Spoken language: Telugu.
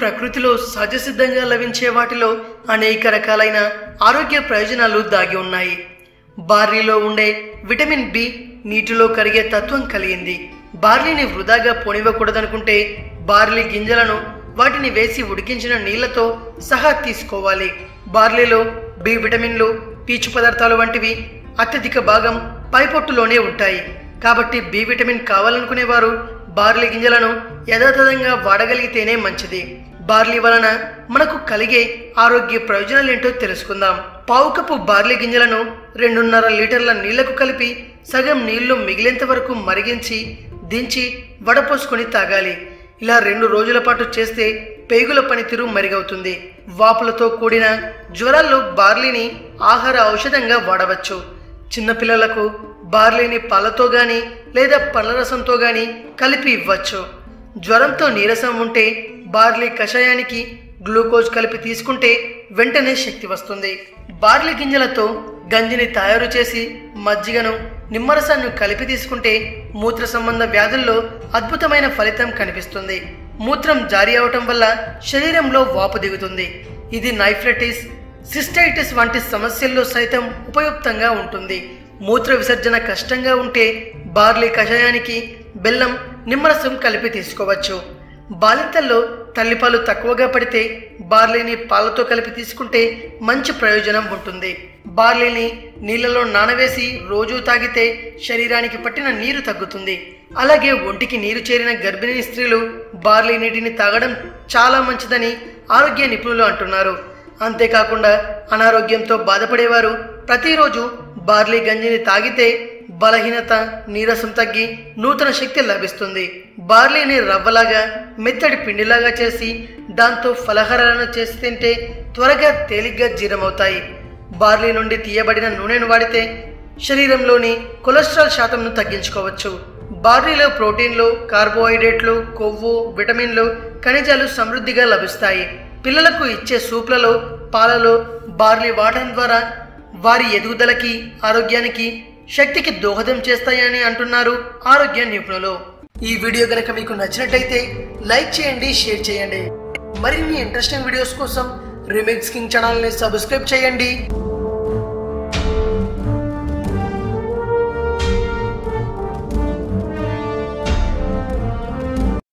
ప్రకృతిలో సహజసిద్ధంగా లభించే వాటిలో అనేక రకాలైన ఆరోగ్య ప్రయోజనాలు దాగి ఉన్నాయి. బార్లీలో ఉండే విటమిన్ బి నీటిలో కరిగే తత్వం కలిగింది. బార్లీని వృధాగా పోనివ్వకూడదనుకుంటే బార్లీ గింజలను వాటిని వేసి ఉడికించిన నీళ్లతో సహా తీసుకోవాలి. బార్లీలో బి విటమిన్లు, పీచు పదార్థాలు వంటివి అత్యధిక భాగం పైపొట్టులోనే ఉంటాయి. కాబట్టి బి విటమిన్ కావాలనుకునేవారు బార్లీ గింజలను యథాతథంగా వాడగలిగితేనే మంచిది. బార్లీ వలన మనకు కలిగే ఆరోగ్య ప్రయోజనాలేంటో తెలుసుకుందాం. పావు కప్పు బార్లీ గింజలను 2.5 లీటర్ల నీళ్లకు కలిపి సగం నీళ్లు మిగిలేంత వరకు మరిగించి దించి వడపోసుకొని తాగాలి. ఇలా 2 రోజుల పాటు చేస్తే పేగుల పనితీరు మెరుగవుతుంది. వాపులతో కూడిన జ్వరాల్లో బార్లీని ఆహార ఔషధంగా వాడవచ్చు. చిన్నపిల్లలకు బార్లీని పాలతో గాని లేదా పండ్ల రసంతో గాని కలిపి ఇవ్వచ్చు. జ్వరంతో నీరసం ఉంటే బార్లీ కషాయానికి గ్లూకోజ్ కలిపి తీసుకుంటే వెంటనే శక్తి వస్తుంది. బార్లీ గింజలతో గంజిని తయారు చేసి మజ్జిగను, నిమ్మరసాన్ని కలిపి తీసుకుంటే మూత్ర సంబంధ వ్యాధుల్లో అద్భుతమైన ఫలితం కనిపిస్తుంది. మూత్రం జారీ అవటం వల్ల శరీరంలో వాపు దిగుతుంది. ఇది నైఫ్రైటిస్, సిస్టైటిస్ వంటి సమస్యల్లో సైతం ఉపయుక్తంగా ఉంటుంది. మూత్ర విసర్జన కష్టంగా ఉంటే బార్లీ కషాయానికి బెల్లం, నిమ్మరసం కలిపి తీసుకోవచ్చు. బాలింతల్లో తల్లిపాలు తక్కువగా పడితే బార్లీని పాలతో కలిపి తీసుకుంటే మంచి ప్రయోజనం ఉంటుంది. బార్లీని నీళ్లలో నానవేసి రోజూ తాగితే శరీరానికి పట్టిన నీరు తగ్గుతుంది. అలాగే ఒంటికి నీరు చేరిన గర్భిణీ స్త్రీలు బార్లీ నీటిని తాగడం చాలా మంచిదని ఆరోగ్య నిపుణులు అంటున్నారు. అంతేకాకుండా అనారోగ్యంతో బాధపడేవారు ప్రతిరోజు బార్లీ గంజిని తాగితే బలహీనత, నీరసం తగ్గి నూతన శక్తి లభిస్తుంది. బార్లీని రవ్వలాగా, మెత్తడి పిండిలాగా చేసి దాంతో ఫలహారాలను చేసి తింటే త్వరగా తేలిగ్గా జీర్ణమవుతాయి. బార్లీ నుండి తీయబడిన నూనెను వాడితే శరీరంలోని కొలెస్ట్రాల్ శాతంను తగ్గించుకోవచ్చు. బార్లీలో ప్రోటీన్లు, కార్బోహైడ్రేట్లు, కొవ్వు, విటమిన్లు, ఖనిజాలు సమృద్ధిగా లభిస్తాయి. పిల్లలకు ఇచ్చే సూప్లలో, పాలలో బార్లీ వాడడం ద్వారా వారి ఎదుగుదలకి, ఆరోగ్యానికి, శక్తికి దోహదం చేస్తాయని అంటున్నారు ఆరోగ్య నిపుణులు. ఈ వీడియో గనక మీకు నచ్చినట్టయితే లైక్ చేయండి, షేర్ చేయండి. మరిన్ని ఇంట్రెస్టింగ్ వీడియోస్ కోసం రీమిక్స్ కింగ్ ఛానల్ని సబ్స్క్రైబ్ చేయండి.